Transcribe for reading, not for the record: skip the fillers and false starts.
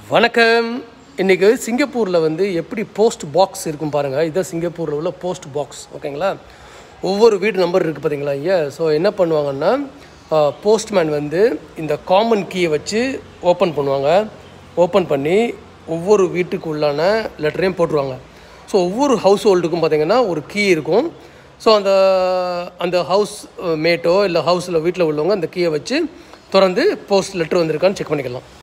வணக்கம். இன்றைக்கி சிங்கப்பூரில் வந்து எப்படி போஸ்ட் பாக்ஸ் இருக்கும் பாருங்கள். இதுதான் சிங்கப்பூரில் உள்ள போஸ்ட் பாக்ஸ். ஓகேங்களா? ஒவ்வொரு வீடு நம்பர் இருக்குது பார்த்தீங்களா ஐயா. ஸோ என்ன பண்ணுவாங்கன்னா, போஸ்ட்மேன் வந்து இந்த காமன் கீயை வச்சு ஓப்பன் பண்ணுவாங்க. ஓப்பன் பண்ணி ஒவ்வொரு வீட்டுக்கு உள்ளான லெட்டரையும் போட்டுருவாங்க. ஸோ ஒவ்வொரு ஹவுஸ் ஹோல்டுக்கும் பார்த்திங்கன்னா ஒரு கீ இருக்கும். ஸோ அந்த ஹவுஸ் மேட்டோ இல்லை ஹவுஸில் வீட்டில் உள்ளவங்க அந்த கீயை வச்சு திறந்து போஸ்ட் லெட்டர் வந்திருக்கான்னு செக் பண்ணிக்கலாம்.